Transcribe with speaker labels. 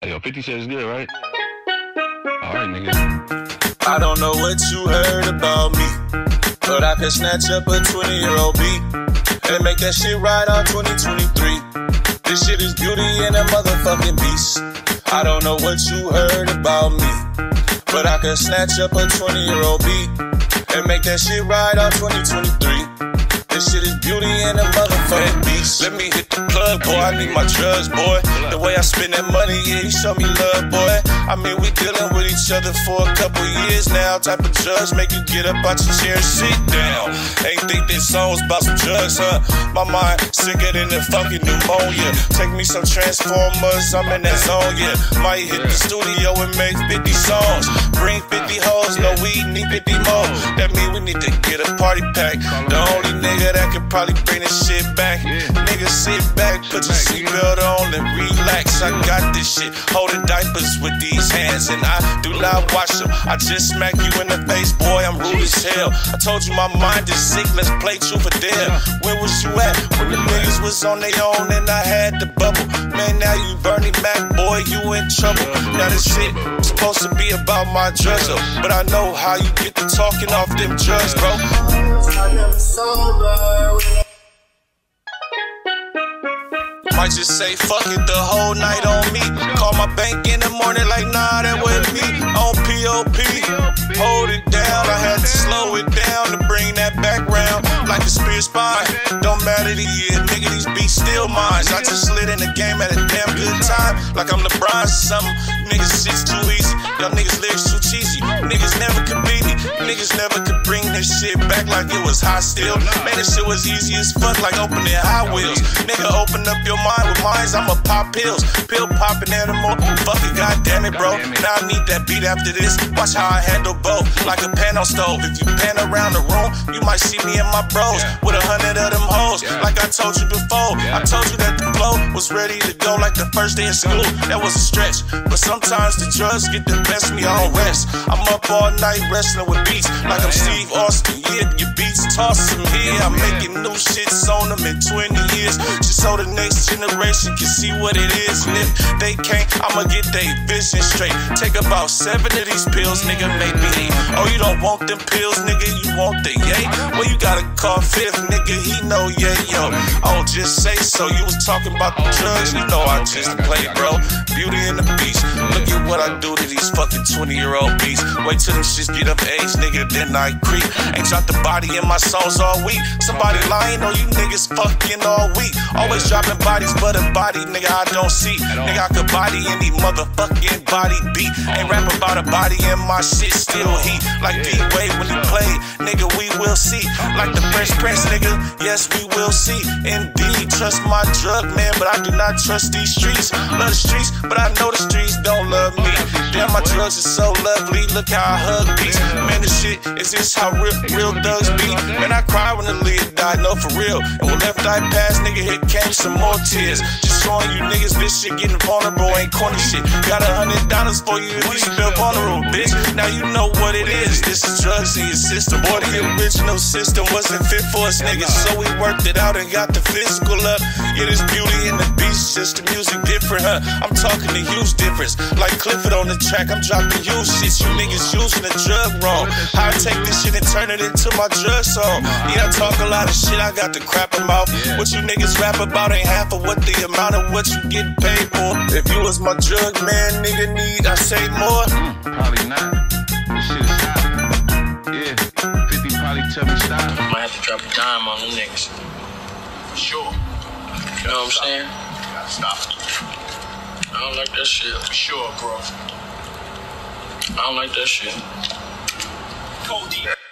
Speaker 1: Hey, yo, 50 said it's good, right? Alright, nigga.
Speaker 2: I don't know what you heard about me, but I could snatch up a 20-year-old beat and make that shit right on 2023. This shit is beauty and a motherfucking beast. I don't know what you heard about me, but I could snatch up a 20-year-old beat and make that shit right on 2023. This shit is beauty and a motherfucking beast. Let me hit the plug, boy. I need my drugs, boy. The way I spend that money, yeah, you show me love, boy. I mean, we dealing with each other for a couple years now. Type of drugs make you get up out your chair and sit down. Ain't think this song was about some drugs, huh? My mind sicker than the fucking pneumonia. Take me some Transformers, I'm in that zone, yeah. Might hit the studio and make 50 songs. Bring 50 hoes, no weed, need 50 more. That mean we need to get a party pack. The only nigga that could probably bring this shit back. Nigga, sit back, put your seatbelt on and relax. I got this shit, holding diapers with these hands, and I do not wash them. I just smack you in the face, boy, I'm rude as hell. I told you my mind is sick, let's play truth or dare. Where was you at when the niggas was on their own and I had the bubble? Man, now you Bernie Mac, boy, you in trouble. Now this shit supposed to be about my drugs, but I know how you get to talking off them drugs, bro. Might just say fuck it the whole night on me. Call my bank in the morning like nah, that wasn't me. On POP, hold it down. I had to slow it down to bring that background. Like a spear spine, don't matter the year, nigga, these beats still mine. I just slid in the game at a damn good time. Like I'm LeBron or something. Niggas shit's too easy, y'all niggas lyrics too cheesy. Niggas never could beat me, niggas never could bring this shit back like it was hot still. Man, this shit was easy as fuck, like opening Hot Wheels. Nigga, open up your mind with mines, I'ma pop pills. Pill popping animal, fuck it, goddamn it, bro. Now I need that beat after this. Watch how I handle both, like a pan on stove. If you pan around the room, you might see me and my bros with 100 of them hoes. Like I told you before, I told you that the flow was ready to go like the first day of school. That was a stretch, but sometimes the drugs get the best of me, I don't rest. I'm up all night wrestling with beats, like I'm Steve Austin. Yeah, your beats toss them here. I'm making new shits on them in 20 years, just so the next generation can see what it is. And if they can't, I'ma get their vision straight. Take about 7 of these pills, nigga, maybe 8. Oh, you don't want them pills, nigga, you want the yay? Well, you gotta call Fifth, nigga, he know yeah, yo. Oh, just say so. You was talking about the drugs, you know I just play, bro. Beauty and the Beast. Look at what I do to these fucking 20-year-old beats. Wait till them shits get up age, nigga, then I creep. Ain't dropped the body in my songs all week. Somebody lying on you niggas fucking all week. Always dropping bodies, but a body, nigga, I don't see. Nigga, I could body any motherfucking body beat. Ain't rap about a body and my shit still heat. Like D-Way when he played, nigga, we will see. Like the Fresh Prince, nigga, yes, we will see. Indeed, trust my drug, man, but I do not trust these streets. Love the streets, but I know the streets don't love me. Damn, my drugs are so lovely, look how I hug beats. Man, this shit, is this how real thugs be? Man, I cry when the lid died, no, for real. And when left eye passed, nigga, here came some more tears. Just showing you niggas this shit getting vulnerable ain't corny shit. Got $100 for you if you feel vulnerable, bitch. Now you know what it is. This is drugs in your system. Boy, the original system wasn't fit for us niggas, so we worked it out and got the physical up. Yeah, this beauty in the beast, just the music different, huh? I'm talking a huge difference. Like Clifford on the track, I'm dropping huge shit. You niggas using the drug wrong. How I take this shit and turn it into my drug song. Yeah, I talk a lot of shit, I got the crap in mouth. What you niggas rap about ain't half of what the amount of what you get paid for. If you was my drug man, nigga, need I say more?
Speaker 1: Probably not. This shit is hot. Yeah, 50 probably tell me stop.
Speaker 3: Might have to drop a dime on them niggas. For sure. You know what I'm saying? Gotta stop. I don't like that shit. For sure, bro. I don't like that shit. Cody.